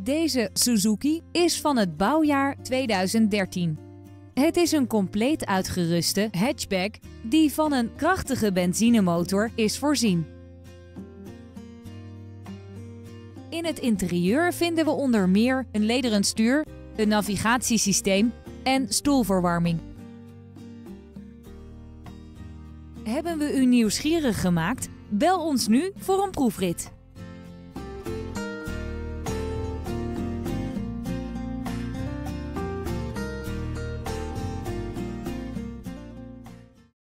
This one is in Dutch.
Deze Suzuki is van het bouwjaar 2013. Het is een compleet uitgeruste hatchback die van een krachtige benzinemotor is voorzien. In het interieur vinden we onder meer een lederen stuur, een navigatiesysteem en stoelverwarming. Hebben we u nieuwsgierig gemaakt? Bel ons nu voor een proefrit.